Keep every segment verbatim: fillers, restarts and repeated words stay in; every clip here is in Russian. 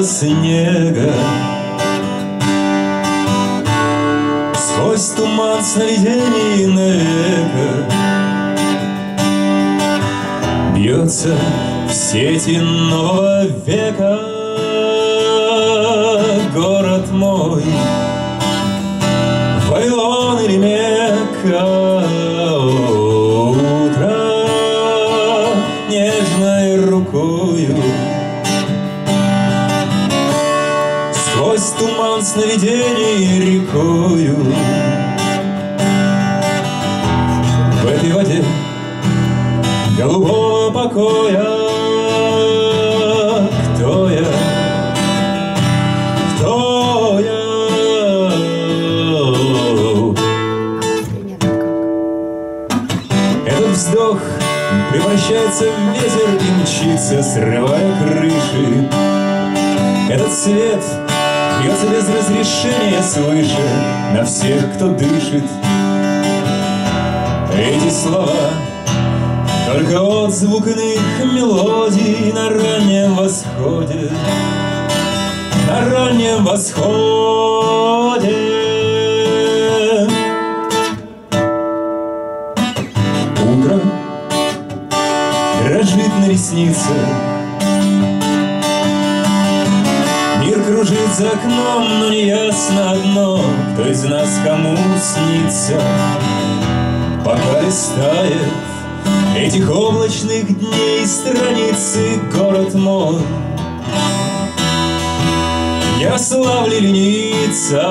снега. Сквозь туман сновидений навека бьется в сети нового века город мой, Вавилон или Мекка. Утро нежной рукою сквозь туман сновидений рекою. В этой воде голубого покоя кто я? Кто я? Этот вздох превращается в ветер и мчится, срывая крыши. Этот свет бьется без разрешения свыше на всех, кто дышит. Эти слова — только отзвук иных мелодий на раннем восходе, на раннем восходе. Утро дрожит на реснице, мир кружит за окном, но неясно одно, кто из нас кому снится. Пока листает этих облачных дней страницы город мой, я славлю лениться.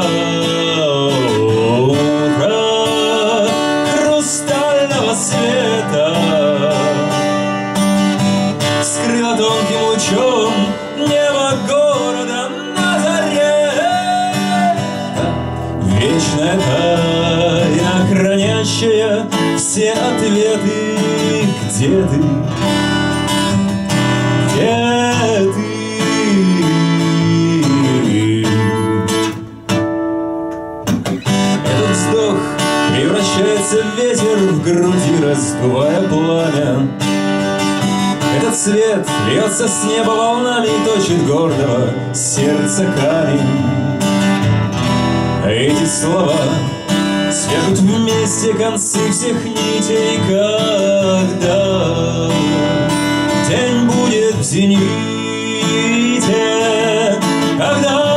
Утро хрустального света скрыло тонким лучом небо города на заре. Вечная тайна, хранящая все ответы. Где ты? Где ты? Этот вздох превращается в ветер в груди, раздувая пламя. Этот свет льется с неба волнами и точит гордого сердца камень. А эти слова свяжут вместе концы всех нитей, когда день будет в зените, когда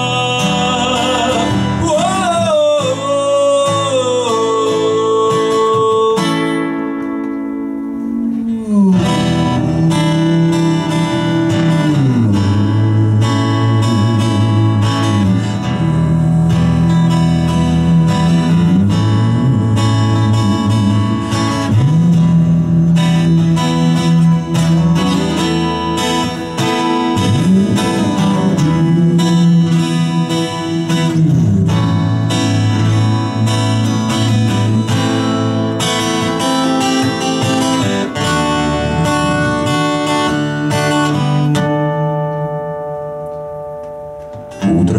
утро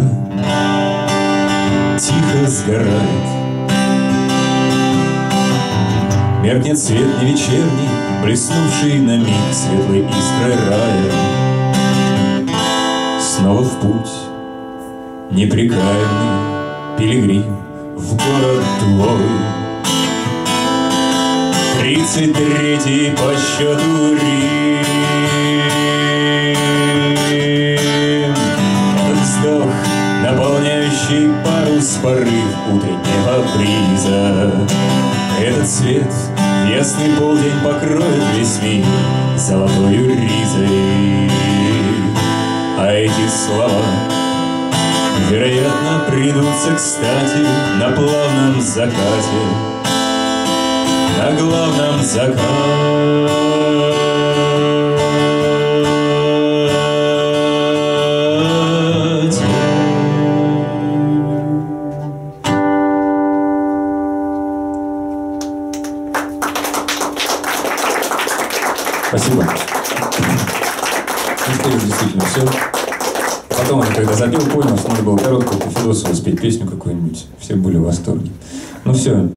тихо сгорает, меркнет свет не вечерний, блеснувший на миг светлой искрой рая. Снова в путь непрекаянный пилигрим в город твой, тридцать третий по счету Рим. Этот вздох, наполняющий парус, порыв утреннего бриза. Этот свет в ясный полдень покроет весь мир золотою ризой. А эти слова, вероятно, придутся кстати на плавном закате, на главном закате. Спасибо. Ну что, действительно, все. Потом он, когда запел, понял, что надо было короткую по Федосову спеть песню какую-нибудь. Все были в восторге. Ну все.